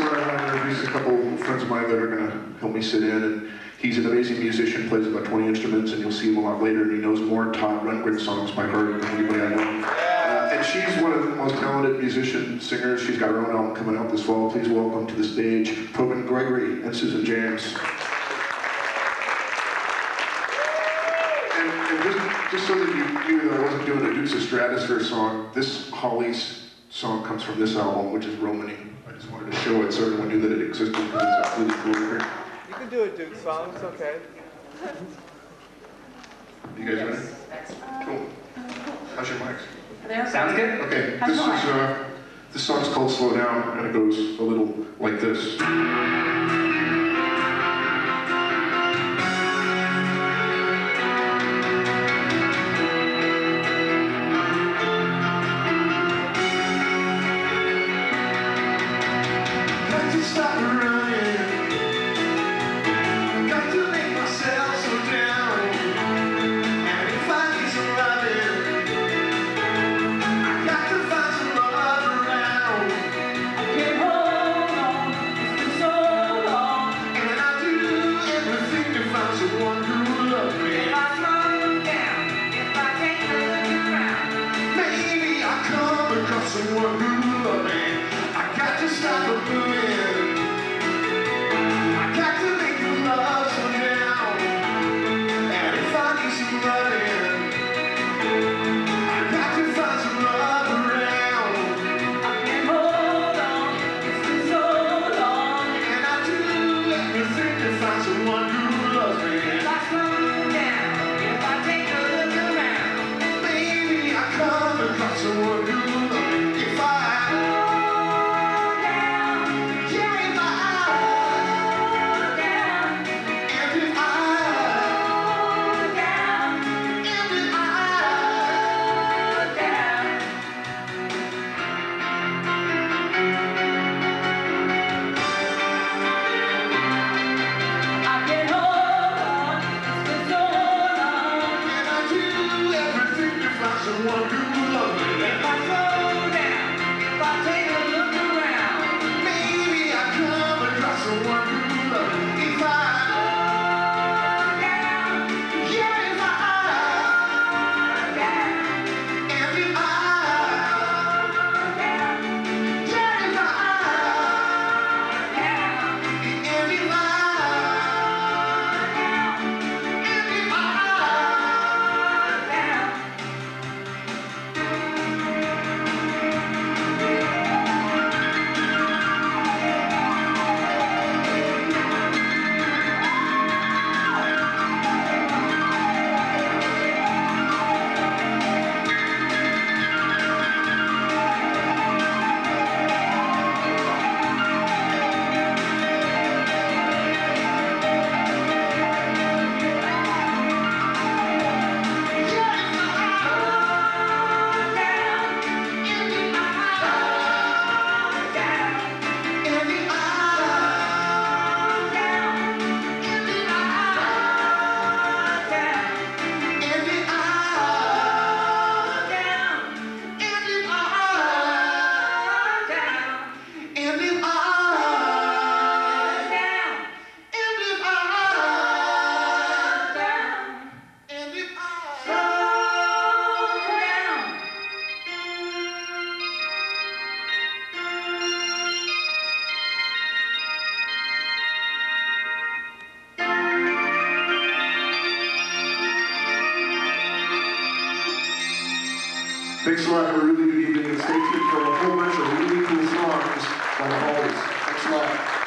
where I want to introduce a couple friends of mine that are going to help me sit in. And he's an amazing musician, plays about 20 instruments, and you'll see him a lot later. And he knows more Todd Rundgren songs by heart than anybody I know. And she's one of the most talented musician singers. She's got her own album coming out this fall. Please welcome to the stage Probyn, Gregory, and Susan James. And just so that you knew that I wasn't doing a Dukes of Stratosphere song, this Hollies song comes from this album, which is Romany. I just wanted to show it so everyone knew that it existed because it's a really cool record. You can do a Duke song, it's okay. You guys ready? Cool. How's your mics? Sounds good. Okay, this song's called Slow Down, and it goes a little like this. Someone who loves me, I got to stop a moving. I got to make the love slow down. And if I need some loving, I got to find some love around. I can't hold on, it's been so long. And I do everything to find someone who loves me. If I slow down, if I take a look around, maybe I come across someone who loves me. Someone who loves me. If I slow down, if I take a look around, maybe I come across someone who loves me. If I slow down, yeah, if I slow down, and if I slow down, yeah, if I slow down, and if I slow down, and if I Thanks a lot. Have a really good evening, and stay tuned for a whole bunch of really cool songs by the Hollies. Thanks a lot.